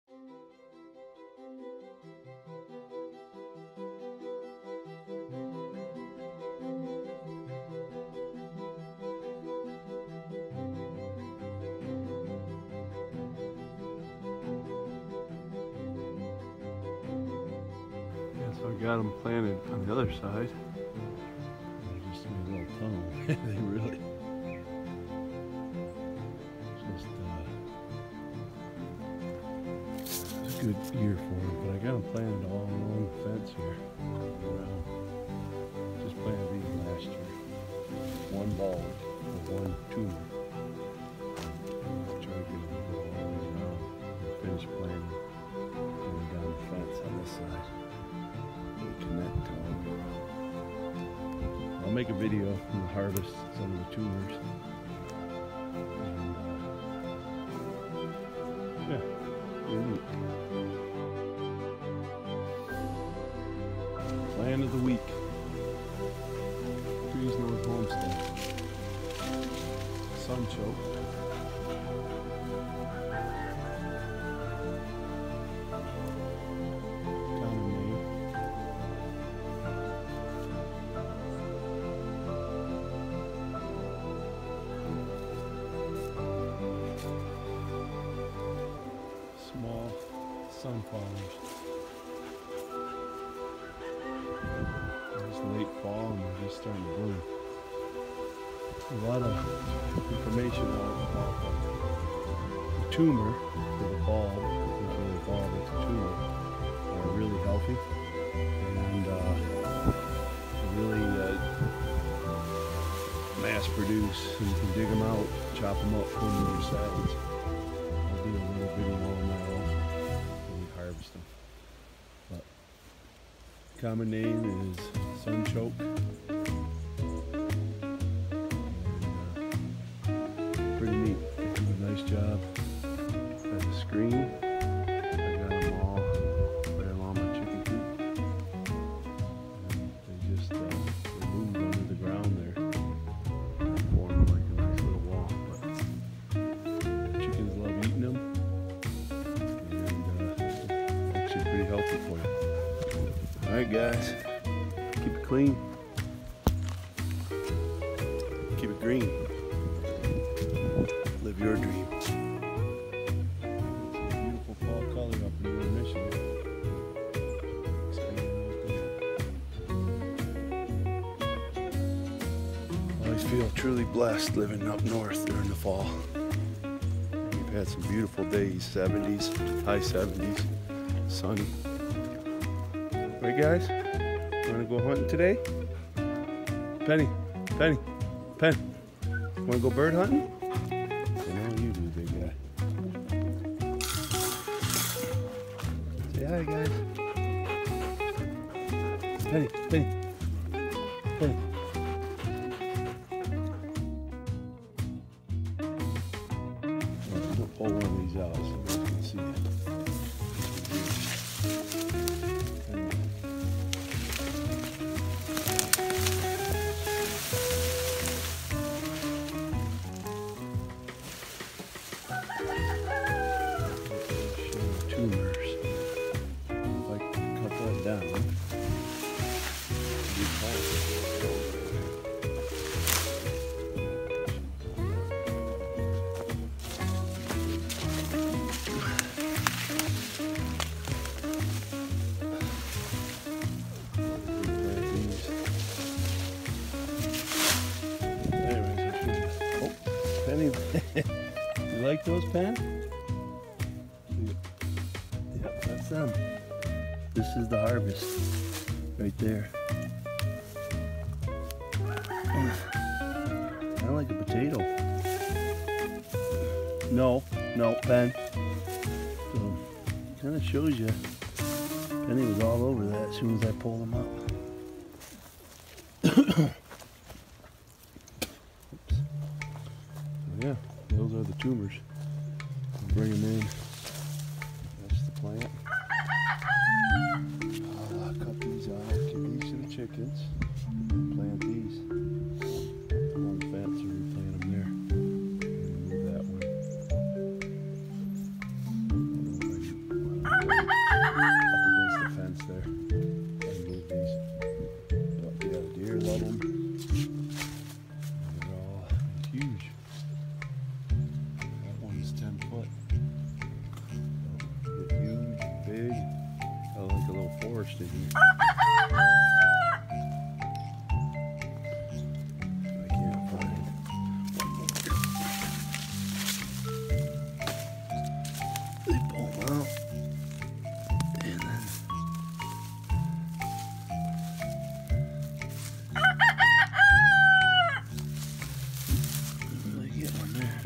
So I got them planted on the other side. They're just in a little tunnel. They really just it's a good year for them. But I got them planted all along the fence here. Around. Just planted these last year. One bulb or one tumor. Try to get them all the way around and finish planting going down the fence on this side. Connect to them. I'll make a video from the harvest some of the tumors. And, yeah, really neat. Plan of the week. Trees North Homestead. Sunchoke. Small sunflowers. It's late fall and they're just starting to bloom. A lot of information about the tumor for the bulb, it's not really a bulb, it's a tumor, are really healthy and really mass produce. And you can dig them out, chop them up, put them in your salads. I'll do a little video on that also when we harvest them. But common name is sunchoke. Pretty neat. They do a nice job as a screen. I got them all right along my chicken coop. And they just they moved under the ground there. They formed like a nice little wall. But chickens love eating them. And actually pretty healthy for you. Alright guys, keep it clean. Keep it green. Live your dream. It's a beautiful fall color up in Northern Michigan. Always feel truly blessed living up north during the fall. We've had some beautiful days, 70s, high 70s, sunny. Right guys? Wanna go hunting today? Penny, Penny, Pen. Wanna go bird hunting? You do, big guy. Say hi, guys. Penny, Penny, Penny. We'll pull one of these out so you guys can see it. Tumors. Like a couple down. Oh, Penny, you like those, Pen? Yep, that's them. This is the harvest right there. Kind of like a potato. No, Pen. So, kind of shows you. Penny was all over that as soon as I pulled him up. Oops. So yeah, those are the tumors. Bring them in. That's the plant. I'll cut these out, give these to the chickens, and plant these. On the fence, or replant them there. And move that one. interesting here. I can't find one more. They pull them out. And then I get one there.